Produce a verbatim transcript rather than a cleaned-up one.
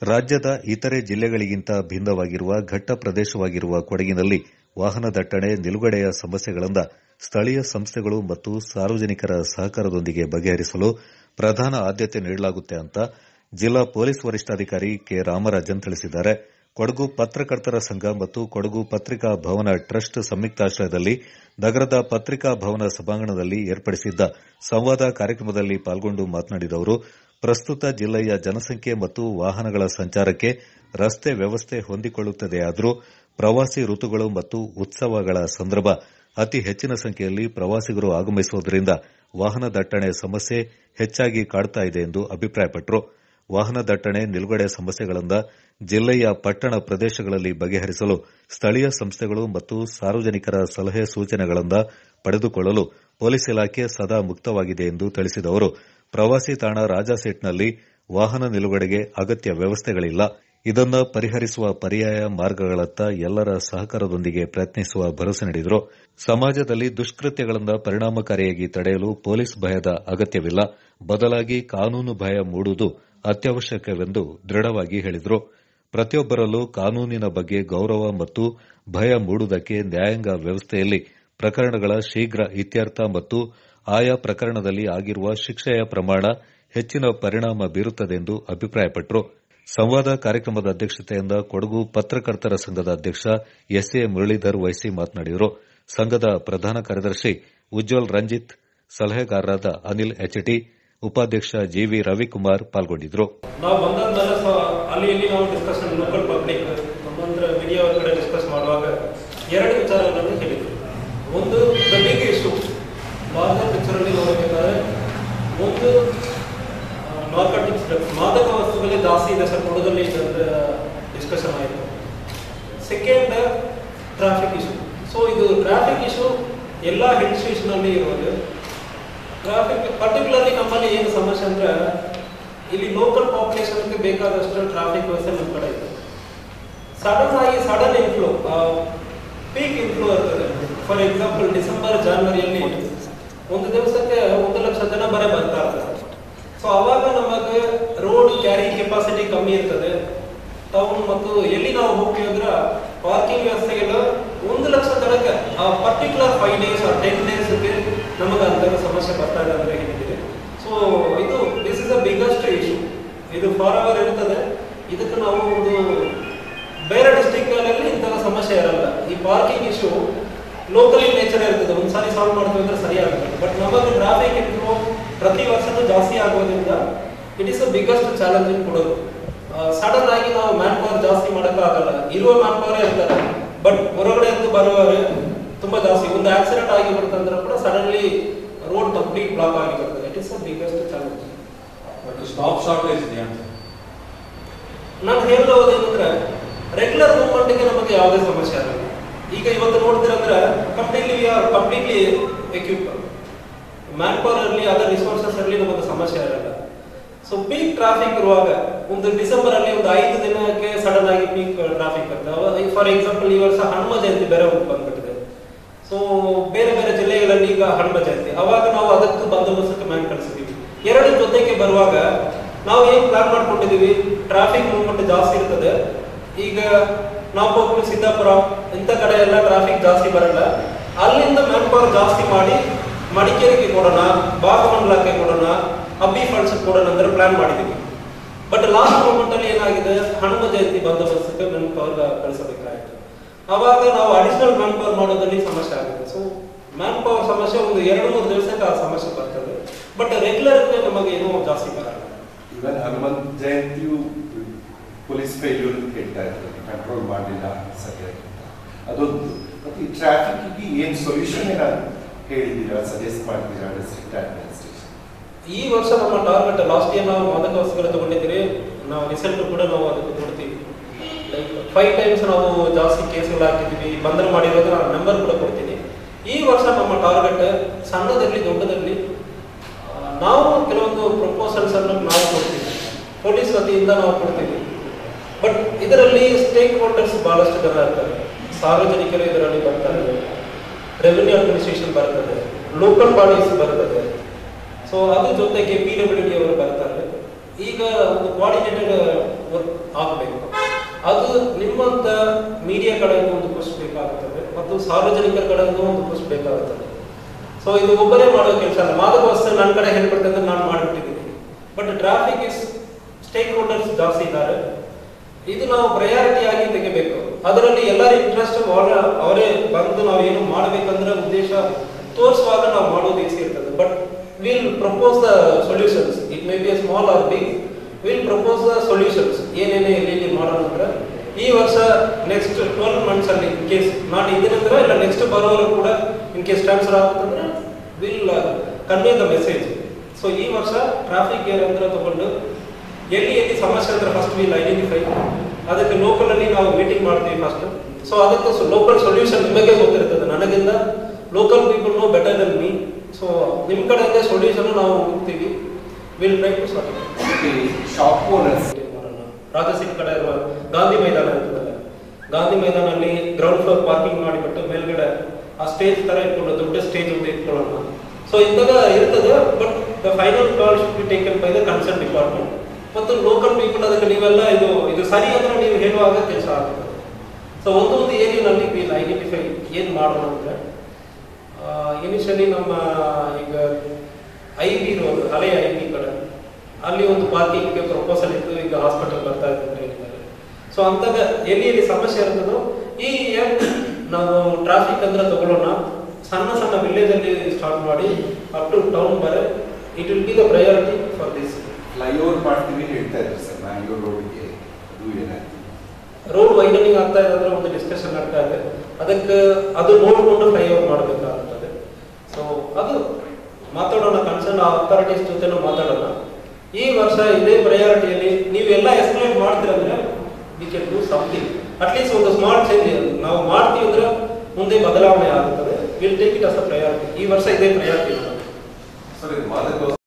ರಾಜ್ಯದ ಇತರೆ ಜಿಲ್ಲೆಗಳಿಗಿಂತ ಭಿನ್ನವಾಗಿರುವ ಘಟ್ಟ ಪ್ರದೇಶವಾಗಿರುವ ಕೊಡಗಿನಲ್ಲಿ ವಾಹನ ದಟ್ಟಣೆ ನಿಲುಗಡೆಯ ಸಮಸ್ಯೆಗಳಿಂದ ಸ್ಥಳೀಯ ಸಂಸ್ಥೆಗಳು ಮತ್ತು ಸಾರ್ವಜನಿಕರ ಸಹಕಾರದೊಂದಿಗೆ ಬಗೆಹರಿಸಲು ಪ್ರಧಾನ ಆದ್ಯತೆ ನೀಡಲಾಗುತ್ತೆ ಅಂತ ಜಿಲ್ಲಾ ಪೊಲೀಸ್ ವರಿಷ್ಠಾಧಿಕಾರಿ ಕೆ ರಾಮರಾಜನ್ ತಿಳಿಸಿದ್ದಾರೆ. ಕೊಡಗು ಪತ್ರಕರ್ತರ ಸಂಘ ಮತ್ತು ಕೊಡಗು ಪತ್ರಿಕಾ ಭವನ ಟ್ರಸ್ಟ್ ಸಂಯುಕ್ತಾಶ್ರಯದಲ್ಲಿ ನಗರದ ಪತ್ರಿಕಾ ಭವನ ಸಭಾಂಗಣದಲ್ಲಿ ಏರ್ಪಡಿಸಿದ್ದ ಸಂವಾದ ಕಾರ್ಯಕ್ರಮದಲ್ಲಿ ಪಾಲ್ಗೊಂಡು ಮಾತನಾಡಿದ ಅವರು, ಪ್ರಸ್ತುತ ಜಿಲ್ಲೆಯ ಜನಸಂಖ್ಯೆ ಮತ್ತು ವಾಹನಗಳ ಸಂಚಾರಕ್ಕೆ ರಸ್ತೆ ವ್ಯವಸ್ಥೆ ಹೊಂದಿಕೊಳ್ಳುತ್ತದೆಯಾದರೂ ಪ್ರವಾಸಿ ಋತುಗಳು ಮತ್ತು ಉತ್ಸವಗಳ ಸಂದರ್ಭ ಅತಿ ಹೆಚ್ಚಿನ ಸಂಖ್ಯೆಯಲ್ಲಿ ಪ್ರವಾಸಿಗರು ಆಗಮಿಸುವುದರಿಂದ ವಾಹನ ದಟ್ಟಣೆ ಸಮಸ್ಯೆ ಹೆಚ್ಚಾಗಿ ಕಾಡುತ್ತಾ ಇದೆ ಎಂದು ಅಭಿಪ್ರಾಯಪಟ್ಟರು. ವಾಹನ ದಟ್ಟಣೆ ನಿಲುಗಡೆ ಸಮಸ್ಯೆಗಳಿಂದ ಜಿಲ್ಲೆಯ ಪಟ್ಟಣ ಪ್ರದೇಶಗಳಲ್ಲಿ ಬಗೆಹರಿಸಲು ಸ್ಥಳೀಯ ಸಂಸ್ಥೆಗಳು ಮತ್ತು ಸಾರ್ವಜನಿಕರ ಸಲಹೆ ಸೂಚನೆಗಳಿಂದ ಪಡೆದುಕೊಳ್ಳಲು ಪೊಲೀಸ್ ಇಲಾಖೆ ಸದಾ ಮುಕ್ತವಾಗಿದೆ ಎಂದು ತಿಳಿಸಿದ ಅವರು, ಪ್ರವಾಸಿ ತಾಣ ರಾಜಾಸೀಟ್ನಲ್ಲಿ ವಾಹನ ನಿಲುಗಡೆಗೆ ಅಗತ್ಯ ವ್ಯವಸ್ಥೆಗಳಿಲ್ಲ. ಇದನ್ನು ಪರಿಹರಿಸುವ ಪರ್ಯಾಯ ಮಾರ್ಗಗಳತ್ತ ಎಲ್ಲರ ಸಹಕಾರದೊಂದಿಗೆ ಪ್ರಯತ್ನಿಸುವ ಭರವಸೆ ನೀಡಿದರು. ಸಮಾಜದಲ್ಲಿ ದುಷ್ಕೃತ್ಯಗಳಿಂದ ಪರಿಣಾಮಕಾರಿಯಾಗಿ ತಡೆಯಲು ಪೊಲೀಸ್ ಭಯದ ಅಗತ್ಯವಿಲ್ಲ, ಬದಲಾಗಿ ಕಾನೂನು ಭಯ ಮೂಡುವುದು ಅತ್ಯವಶ್ಯಕವೆಂದು ದೃಢವಾಗಿ ಹೇಳಿದರು. ಪ್ರತಿಯೊಬ್ಬರಲ್ಲೂ ಕಾನೂನಿನ ಬಗ್ಗೆ ಗೌರವ ಮತ್ತು ಭಯ ಮೂಡುವುದಕ್ಕೆ ನ್ಯಾಯಾಂಗ ವ್ಯವಸ್ಥೆಯಲ್ಲಿ ಪ್ರಕರಣಗಳ ಶೀಘ್ರ ಇತ್ಯರ್ಥ ಮತ್ತು ಆಯಾ ಪ್ರಕರಣದಲ್ಲಿ ಆಗಿರುವ ಶಿಕ್ಷೆಯ ಪ್ರಮಾಣ ಹೆಚ್ಚಿನ ಪರಿಣಾಮ ಬೀರುತ್ತದೆ ಎಂದು ಅಭಿಪ್ರಾಯಪಟ್ಟರು. ಸಂವಾದ ಕಾರ್ಯಕ್ರಮದ ಅಧ್ಯಕ್ಷತೆಯಿಂದ ಕೊಡಗು ಪತ್ರಕರ್ತರ ಸಂಘದ ಅಧ್ಯಕ್ಷ ಎಸ್ ಎ ಮುರಳೀಧರ್ ವಹಿಸಿ ಮಾತನಾಡಿದರು. ಸಂಘದ ಪ್ರಧಾನ ಕಾರ್ಯದರ್ಶಿ ಉಜ್ವಲ್ ರಂಜಿತ್, ಸಲಹೆಗಾರರಾದ ಅನಿಲ್ ಎಚ್ಟಿ, ಉಪಾಧ್ಯಕ್ಷ ಜಿವಿ ರವಿಕುಮಾರ್ ಪಾಲ್ಗೊಂಡಿದ್ದರು. ನಾವು ಬಂದಾದ್ಮೇಲೆ ಅಲ್ಲಿ ಇಲ್ಲಿ ನಾವು ಡಿಸ್ಕಷನ್ ಲೋಕಲ್ ಪಬ್ಲಿಕ್ ನಮ್ಮಂದ್ರ ಮೀಡಿಯಾ ಕಡೆ ಡಿಸ್ಕಸ್ ಮಾಡುವಾಗ ಎರಡು ವಿಚಾರಗಳನ್ನು ಹೇಳಿದ್ರು. ಒಂದು the big issue larger picture ಅಲ್ಲಿ ನೋಡಬೇಕಾದ್ರೆ ಒಂದು ನಾರ್ಕೋಟಿಕ್ಸ್ ಡ್ರಗ್ಸ್ ಮಾದಕ ವಸ್ತುಗಳೇ ಜಾಸ್ತಿ ಇದೆ ಸರ್ ಕೊಡಗಲ್ಲಿ ಡಿಸ್ಕಷನ್ ಆಯಿತು. Second traffic issue. ಸೊ ಇದು ಟ್ರಾಫಿಕ್ ಇಶ್ಯೂ ಎಲ್ಲ ಹಿಲ್ ಸ್ಟೇಷನ್ ಅಲ್ಲಿ ಇರೋದು. ಟ್ರಾಫಿಕ್ ಪರ್ಟಿಕ್ಯುಲರ್ಲಿ ನಮ್ಮಲ್ಲಿ ಏನು ಸಮಸ್ಯೆ ಅಂದ್ರೆ ಇಲ್ಲಿ ಲೋಕಲ್ ಪಾಪ್ಯುಲೇಷನ್ಗೆ ಬೇಕಾದಷ್ಟು ಟ್ರಾಫಿಕ್ ವ್ಯವಸ್ಥೆ ನಮ್ಮ ಕಡೆ ಇದೆ. ಸಡನ್ ಆಗಿ ಸಡನ್ ಇನ್ಫ್ಲೋ, ಪೀಕ್ ಇನ್ಫ್ಲೋ ಇರ್ತದೆ. ಫಾರ್ ಎಕ್ಸಾಂಪಲ್ ಡಿಸೆಂಬರ್ ಜಾನ್ವರಿಯಲ್ಲಿ ಒಂದು ದಿವಸಕ್ಕೆ ಒಂದು ಲಕ್ಷ ಜನ ಬರೇ ಬರ್ತಾ ಇರ್ತಾರೆ. ಸೊ ಅವಾಗ ನಮಗೆ ರೋಡ್ ಕ್ಯಾರಿ ಕೆಪಾಸಿಟಿ ಕಮ್ಮಿ ಇರ್ತದೆ. ಟೌನ್ ಮತ್ತು ಎಲ್ಲಿ ನಾವು ಹೋಗ್ತೀವಿ ಅಂದ್ರೆ ಪಾರ್ಕಿಂಗ್ ವ್ಯವಸ್ಥೆಗೆಲ್ಲ ಒಂದು ಲಕ್ಷ ಜನಕ್ಕೆ ಆ ಪರ್ಟಿಕ್ಯುಲರ್ ಫೈವ್ ಡೇಸ್ ಆ ಟೆನ್ ಡೇಸ್ಗೆ ನಮಗೆ ಅಂತ ಸಮಸ್ಯೆ ಬರ್ತಾ ಇದೆ ಅಂದ್ರೆ ಹೇಳಿದ್ದೀವಿ. ಸೊ ಇದು this is the biggest issue. ಇದು ಫಾರ್ ಅವರ್ ಇರ್ತದೆ. ಇದಕ್ಕೆ ನಾವು ಒಂದು ಬೇರೆ ಡಿಸ್ಟ್ರಿಕ್ಟ್ಗಳಲ್ಲಿ ಇಂತಹ ಸಮಸ್ಯೆ ಇರಲ್ಲ. ಈ ಪಾರ್ಕಿಂಗ್ ಇಶ್ಯೂ ಲೋಕಲ್ ನೇಚರ್ ಇರ್ತದೆ. ಒಂದ್ಸಾರಿ ಸಾಲ್ವ್ ಮಾಡ್ತೀವಿ ಅಂದ್ರೆ ಸರಿಯಾಗುತ್ತೆ. ಬಟ್ ನಮಗೆ ಟ್ರಾಫಿಕ್ ಇನ್ಫ್ಲೋ ಪ್ರತಿ ವರ್ಷನೂ ಜಾಸ್ತಿ ಆಗೋದ್ರಿಂದ it is the biggest challenging ಕೊಡೋದು. ಸಡನ್ ಆಗಿ ನಾವು ಮ್ಯಾನ್ ಪವರ್ ಜಾಸ್ತಿ ಮಾಡೋಕ್ಕಾಗಲ್ಲ. ಇರುವ ಮ್ಯಾನ್ ಪವರೇ ಇರ್ತಾರೆ, ಬಟ್ ಹೊರಗಡೆ ಅಂತೂ ಬರುವವರು ತುಂಬಾ ಜಾಸ್ತಿ. ಒಂದು ಆಕ್ಸಿಡೆಂಟ್ ಆಗಿ ಬರ್ತಂದ್ರೆ ಕೂಡ ಸಡನ್ಲಿ ರೋಡ್ ಕಂಪ್ಲೀಟ್ ಬ್ಲಾಕ್ ಆಗಿ ಬರ್ತದೆ. It is the biggest challenge. Staff shortage ಇದೆಯಾ? ನಾನು ಹೇಳೋದೇನಂದ್ರೆ ರೆಗ್ಯುಲರ್ ಮೂವ್ಮೆಂಟ್ಗೆ ನಮಗೆ ಯಾವುದೇ ಸಮಸ್ಯೆ ಆಗಲ್ಲ. ಈಗ ಇವತ್ತು ನೋಡ್ತೀರಂದ್ರೆ completely we are completely equip. Man power ಇರಲಿ ಅದರ್ ರಿಸೋರ್ಸಸ್ ಇರಲಿ ನಮಗೆ ಸಮಸ್ಯೆ ಇರಲ್ಲ. ಸೊ ಪೀಕ್ ಟ್ರಾಫಿಕ್ ಇರುವಾಗ ಒಂದು ಡಿಸೆಂಬರ್ ಅಲ್ಲಿ ಒಂದು ಐದು ದಿನಕ್ಕೆ ಸಡನ್ ಆಗಿ ಪೀಕ್ ಟ್ರಾಫಿಕ್ ಇರ್ತದೆ. ಫಾರ್ ಎಕ್ಸಾಂಪಲ್ ಈ ವರ್ಷ ಹನುಮ ಜಯಂತಿ ಬೇರೆ ಬಂದ್ಬಿಟ್ಟಿದೆ. ಸೊ ಬೇರೆ ಬೇರೆ ಜಿಲ್ಲೆಗಳಲ್ಲಿ ಈಗ ಹನುಮ ಜಯಂತಿ, ಅವಾಗ ನಾವು ಅದಕ್ಕೆ ಬಂದೋಬಸ್ತಕ್ಕೆ ಮ್ಯಾನ್ ಕಳಿಸಿದೀವಿ. ಎರಡು ಜೊತೆಗೆ ಬರುವಾಗ ನಾವು ಏನ್ ಪ್ಲಾನ್ ಮಾಡ್ಕೊಂಡಿದೀವಿ, ಟ್ರಾಫಿಕ್ ಮೂವ್ಮೆಂಟ್ ಜಾಸ್ತಿ ಇರ್ತದೆ. ಈಗ ನಾವು ಹೋಗ್ಬಿಟ್ಟು ಸಿದ್ದಾಪುರ ಇಂಥ ಕಡೆ ಎಲ್ಲ ಟ್ರಾಫಿಕ್ ಜಾಸ್ತಿ ಬರಲ್ಲ. ಅಲ್ಲಿಂದ ಮ್ಯಾನ್ ಪವರ್ ಜಾಸ್ತಿ ಮಾಡಿ ಮಡಿಕೇರಿಗೆ ಕೊಡೋಣ, ಭಾಗಮಂಡಲಕ್ಕೆ ಕೊಡೋಣ, ಅಬ್ಬಿ ಫಾಲ್ಸ್ ಕೊಡೋಣ ಅಂದ್ರೆ ಪ್ಲಾನ್ ಮಾಡಿದೀವಿ. ಬಟ್ ಲಾಸ್ಟ್ ಮೂಮೆಂಟ್ ಅಲ್ಲಿ ಏನಾಗಿದೆ, ಹನುಮ ಜಯಂತಿ ಬಂದೋಬಸ್ತಕ್ಕೆ ಮ್ಯಾನ್ ಪವರ್ ಕಳಿಸಬೇಕಾಯಿತು. ಅವಾಗ ನಾವು ಅಡಿಷನಲ್ ಮ್ಯಾನ್ ಪವರ್ ಮಾಡೋದ್ರಲ್ಲಿ ಸಮಸ್ಯೆ ಆಗುತ್ತೆ. ಸೊ ಮ್ಯಾನ್ ಪವರ್ ಸಮಸ್ಯೆ ಒಂದು ಎರಡು ಮೂರು ದಿವಸಕ್ಕೆ ಆ ಸಮಸ್ಯೆ ಬರ್ತದೆ. ಬಟ್ ರೆಗ್ಯುಲರ್ ನಮಗೆ ಏನೂ ಜಾಸ್ತಿ ಬರಲ್ಲ. ಇವನ್ ಹನುಮಂತ ಜಯಂತಿಯು ಪೊಲೀಸ್ ಫೇಲ್ಯೂರ್ ಹೇಳ್ತಾ ಇರ್ತಾರೆ, ಕಂಟ್ರೋಲ್ ಮಾಡಲಿಲ್ಲ ಸರಿಯಾಗಿ. ಅದೊಂದು. ಮತ್ತು ಈ ಟ್ರಾಫಿಕ್ಗೆ ಏನು ಸೊಲ್ಯೂಷನ್ ಏನಾದ್ರು ಹೇಳಿದ್ದೀರಾ, ಸಜೆಸ್ಟ್ ಮಾಡ್ತೀರಾ ಡಿಸ್ಟ್ರಿಕ್ಟ್ ಅಡ್ಮಿನಿಸ್ಟ್ರೇಷನ್? ಈ ವರ್ಷ ನಮ್ಮ ಟಾರ್ಗೆಟ್, ಲಾಸ್ಟ್ ಇಯರ್ ನಾವು ಮಾದಕ ವಸ್ತುಗಳು ತಗೊಂಡಿದ್ದೀರಿ, ನಾವು ರಿಸಲ್ಟ್ ಕೂಡ ನಾವು ಅದಕ್ಕೆ ಕೊಡ್ತೀವಿ. ಲೈಕ್ ಫೈವ್ ಟೈಮ್ಸ್ ನಾವು ಜಾಸ್ತಿ ಕೇಸ್ಗಳು ಹಾಕಿದ್ದೀವಿ, ಬಂಧನ ಮಾಡಿರೋದು ನಾನು ನಂಬರ್ ಕೂಡ ಕೊಡ್ತೀನಿ. ಈ ವರ್ಷ ನಮ್ಮ ಟಾರ್ಗೆಟ್ ಸಣ್ಣದಿರಲಿ ದೊಡ್ಡದಿರಲಿ ನಾವು ಕೆಲವೊಂದು ಪ್ರಪೋಸಲ್ಸ್ ಅನ್ನು ನಾವು ಕೊಡ್ತೀವಿ, ಪೊಲೀಸ್ ವತಿಯಿಂದ ನಾವು ಕೊಡ್ತೀವಿ. ಬಟ್ ಇದರಲ್ಲಿ ಸ್ಟೇಕ್ ಹೋಲ್ಡರ್ಸ್ ಬಹಳಷ್ಟು ಜನ ಇರ್ತಾರೆ. ಸಾರ್ವಜನಿಕರು ಇದರಲ್ಲಿ ಬರ್ತಾರೆ, ರೆವಿನ್ಯೂ ಅಡ್ಮಿನಿಸ್ಟ್ರೇಷನ್ ಬರ್ತದೆ, ಲೋಕಲ್ ಬಾಡೀಸ್ ಬರ್ತದೆ. ಸೊ ಅದ್ರ ಜೊತೆಗೆ ಪಿ ಡಬ್ಲ್ಯೂ ಡಿ ಅವರು ಬರ್ತಾರೆ. ಈಗ ಒಂದು ಕೋಆರ್ಡಿನೇಟೆಡ್ ಸಾರ್ವಜನಿಕರ ಕಡೆಯಿಂದ ಒಂದು ಪುಷ್ ಬೇಕಾಗುತ್ತದೆ. ಸೊ ಇದು ಒಬ್ಬರೇ ಮಾಡೋ ಕೆಲಸ ಅಲ್ಲ. ಮಾದಕ ವಸ್ತು ನನ್ನ ಕಡೆ ಹೇಳ್ಬಿಡ್ತಂದ್ರೆ ಅಂದ್ರೆ ನಾನು ಮಾಡಿಬಿಟ್ಟಿದ್ದೀನಿ. But traffic is stakeholders ಜಾಸ್ತಿ ಇದ್ದಾರೆ. ಇದು ನಾವು ಪ್ರಯಾರಿಟಿ ಆಗಿ ತೆಗಿಬೇಕು. ಅದರಲ್ಲಿ ಎಲ್ಲರ ಇಂಟ್ರೆಸ್ಟ್ ಅವರೇ ಬಂದು ನಾವು ಏನು ಮಾಡಬೇಕಂದ್ರೆ ಉದ್ದೇಶ ತೋರಿಸುವಾಗ ನಾವು ಮಾಡೋದು ಈಸಿ ಇರ್ತದೆ. But we'll propose the solutions. It may be a small or big. We'll propose the solutions. ಏನೇನೇ ಎಲ್ಲಿ ಮಾಡೋಣ ಅಂದ್ರೆ ಈ ವರ್ಷ ನೆಕ್ಸ್ಟ್ ಟ್ವೆಲ್ವ್ ಮಂತ್ಸ್ ಅಲ್ಲಿ ಇನ್ ಕೇಸ್ ನಾಟ್ ಇದರಿಂದ ಇಲ್ಲ ನೆಕ್ಸ್ಟ್ ಬರೋರು ಕೂಡ ಇನ್ ಕೇಸ್ ಟ್ರಾನ್ಸ್ಫರ್ ಆಗುತ್ತಂದ್ರೆ we'll convey the message. So ಈ ವರ್ಷ ಟ್ರಾಫಿಕ್ ಏರಂದ್ರೆ ತಗೊಂಡು ಎಲ್ಲಿ ಎಲ್ಲಿ ಸಮಸ್ಯೆ ಅಂದ್ರೆ ಫಸ್ಟ್ ವಿಲ್ ಐಡೆಂಟಿಫೈ. ಅದಕ್ಕೆ ಲೋಕಲ್ ಅಲ್ಲಿ ನಾವು ಮೀಟಿಂಗ್ ಮಾಡ್ತೀವಿ ಫಸ್ಟ್. ಸೊ ಅದಕ್ಕೆ ಲೋಕಲ್ ಸೊಲ್ಯೂಷನ್ ನಿಮಗೆ ಗೊತ್ತಿರ್ತದೆ, ನನಗಿಂತ local people know better than me. So ನಿಮ್ಮ ಕಡೆಯಿಂದ ಸೊಲ್ಯೂಷನ್ ನಾವು ಹೋಗ್ತೀವಿ. We'll try to solve. Shop owners Rajasingh ಕಡೆ ಇರುವ ಗಾಂಧಿ ಮೈದಾನ ಇರ್ತದಲ್ಲ, ಗಾಂಧಿ ಮೈದಾನಲ್ಲಿ ಗ್ರೌಂಡ್ ಫ್ಲೋರ್ ಪಾರ್ಕಿಂಗ್ ಮಾಡಿಬಿಟ್ಟು ಮೇಲ್ಗಡೆ ಆ ಸ್ಟೇಜ್ ತರ ಇಟ್ಕೊಂಡು ದೊಡ್ಡ ಸ್ಟೇಜ್ ಒಂದು ಇಟ್ಕೊಳ್ಳೋಣ. ಸೊ ಇಂದಾಗ ಇರ್ತದೆ. But the final call should be taken by the concern department ಮತ್ತು ಲೋಕಲ್ ಪೀಪಲ್. ಅದಕ್ಕೆ ನೀವೆಲ್ಲ ಇದು ಇದು ಸರಿ ಅಂದ್ರೆ ನೀವು ಹೇಳುವಾಗ ಕೆಲಸ ಆಗ್ತದೆ. ಸೊ ಒಂದು ಒಂದು ಏರಿಯಾನಲ್ಲಿ ವಿಲ್ ಐಡೆಂಟಿಫೈ ಏನು ಮಾಡೋಣ ಅಂದರೆ ಇನಿಷಿಯಲಿ ನಮ್ಮ ಈಗ ಐ ಬಿ ರೋಡ್ ಹಳೆಯ ಐ ಬಿ ಕಡೆ ಅಲ್ಲಿ ಒಂದು ಪಾರ್ಕಿಂಗ್ಗೆ ಪ್ರಪೋಸಲ್ ಇತ್ತು. ಈಗ ಹಾಸ್ಪಿಟಲ್ ಬರ್ತಾ ಇದೆ ಅಂತ ಹೇಳಿದ್ದಾರೆ. ಸೊ ಅಂತಾಗ ಎಲ್ಲಿ ಎಲ್ಲಿ ಸಮಸ್ಯೆ ಇರ್ತದೋ ಈ ನಾವು ಟ್ರಾಫಿಕ್ ಅಂದ್ರೆ ತಗೊಳ್ಳೋಣ. ಸಣ್ಣ ಸಣ್ಣ ವಿಲೇಜ್ ಅಲ್ಲಿ ಸ್ಟಾರ್ಟ್ ಮಾಡಿ ಅಪ್ ಟು ಟೌನ್ ಬರೆ it will be the priority for this. Flyover ಮಾಡ್ತೀವಿ ಹೇಳ್ತಾ ಇದ್ರು ಸರ್ ಮ್ಯಾಂಗ್ಳೂರ್ ರೋಡ್ಗೆ. ಅದು ಏನಾಯ್ತು? ರೋಡ್ ವೈಡನಿಂಗ್ ಆಗ್ತಾ ಇದೆ ಅಂದ್ರೆ ಒಂದು ಡಿಸ್ಕಷನ್ ಆಗ್ತಾ ಇದೆ. ಅದಕ್ಕೆ ಅದು ನೋಡಿಕೊಂಡು ಫ್ಲೈಓವರ್ ಮಾಡಬೇಕಾಗುತ್ತದೆ. ಸೊ ಅದು ಮಾತಾಡೋಣ, ಕನ್ಸರ್ನ್ ಅಥಾರಿಟೀಸ್ ಜೊತೆನೂ ಮಾತಾಡೋಣ. ಈ ವರ್ಷ ಇದೇ ಪ್ರಯಾರಿಟಿಯಲ್ಲಿ ನೀವೆಲ್ಲ ಎಸ್ಕಲೇಟ್ ಮಾಡ್ತೀರಂದ್ರೆ we can do something. At least ಒಂದು ಸ್ಮಾಲ್ ಚೇಂಜ್ ನಾವು ಮಾಡ್ತೀವಿ ಅಂದ್ರೆ ಮುಂದೆ ಬದಲಾವಣೆ ಆಗುತ್ತದೆ. We'll take it as a priority. ಈ ವರ್ಷ ಇದೇ ಪ್ರಯಾರಿಟಿ. ಸರ್ ಇದು ಮಾದಕ